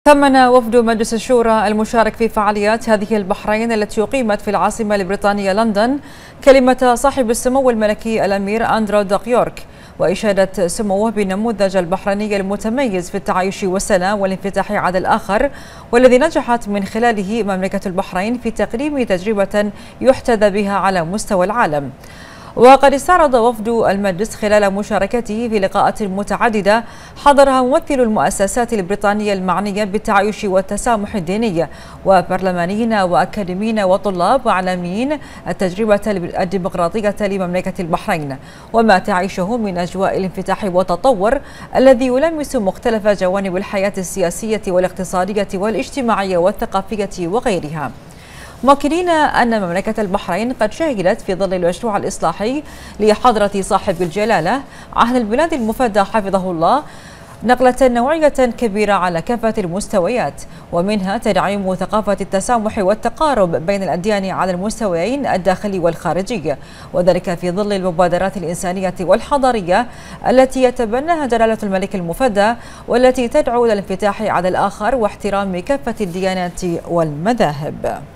ثمن وفد مجلس الشورى المشارك في فعاليات هذه البحرين التي أقيمت في العاصمة البريطانية لندن كلمة صاحب السمو الملكي الأمير أندرو دقيورك، وإشادة سموه بالنموذج البحريني المتميز في التعايش والسلام والانفتاح على الآخر، والذي نجحت من خلاله مملكة البحرين في تقديم تجربة يحتذى بها على مستوى العالم. وقد استعرض وفد المجلس خلال مشاركته في لقاءات متعددة حضرها ممثل المؤسسات البريطانية المعنية بالتعايش والتسامح الديني وبرلمانيين وأكاديميين وطلاب وإعلاميين التجربة الديمقراطية لمملكة البحرين، وما تعيشه من أجواء الانفتاح والتطور الذي يلامس مختلف جوانب الحياة السياسية والاقتصادية والاجتماعية والثقافية وغيرها، مؤكدين أن مملكة البحرين قد شهدت في ظل المشروع الإصلاحي لحضرة صاحب الجلالة عهد البلاد المفدى حفظه الله نقلة نوعية كبيرة على كافة المستويات، ومنها تدعيم ثقافة التسامح والتقارب بين الأديان على المستويين الداخلي والخارجي، وذلك في ظل المبادرات الإنسانية والحضارية التي يتبناها جلالة الملك المفدى، والتي تدعو إلى الانفتاح على الآخر واحترام كافة الديانات والمذاهب.